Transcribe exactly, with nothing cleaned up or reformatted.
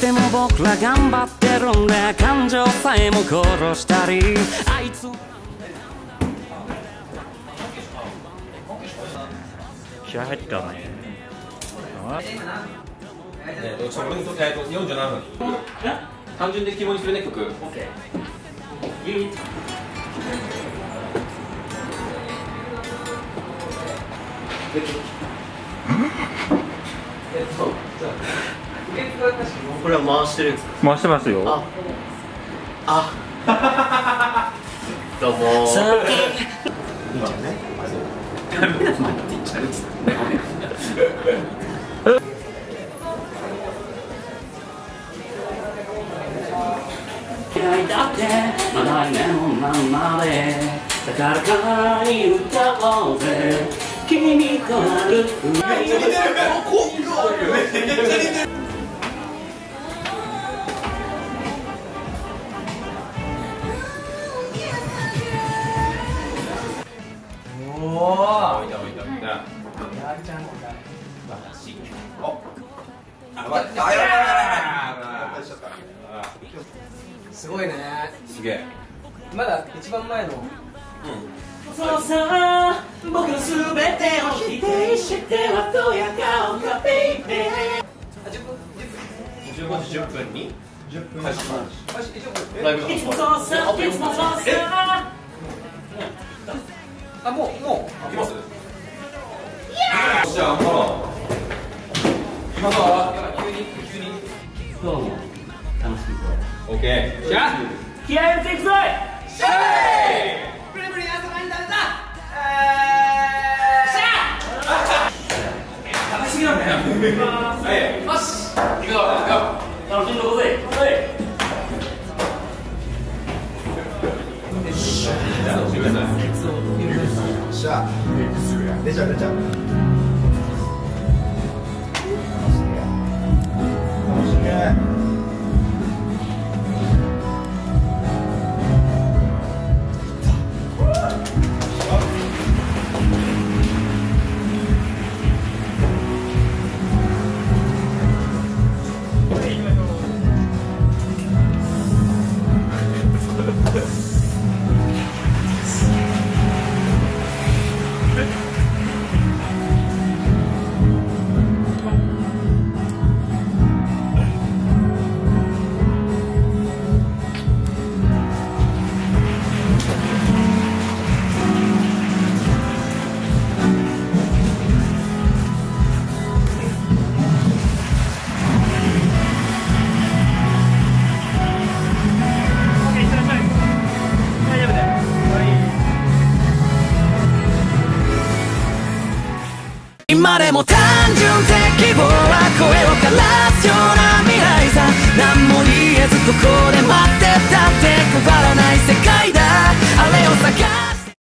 でも僕ら頑張ってるんで、感情さえも殺したり、あいつ気合入ったね。 えっと、それにとってよんじゅうななふん。単純で希望にするね、曲。オッケー。 これは回してるんですか？ 回してますよ。 あ、あどうもー。いいんじゃね？ダメなんだって言っちゃうんですね。 だってまだ夢のままで、だから彼に歌おうぜ、君と歩く。 すごいね。 すげえ。 まだ一番前の。 そうさ、僕のすべてを否定してはどや顔がベイベー。 じゅっぷん、 じゅっぷん、じゅっぷんにじゅっぷん。ライブいつもそうさ、いつもそうさ。 あ、もう、もう。 いきます。じゃあ、もう。今のは急に、急に。 どうも、楽しいオッケー。じゃあ。 気合い入れていくぞい。 シャーブリブリ遊ばに食べた。 楽しすぎなんだよ。はい。よし。行くぞ、行くぞ。 楽しんでこぜ。 じゃあ、出ちゃう出ちゃう。楽しみ。 今でも単純的望は声を枯らすような未来さ、何も言えずここで待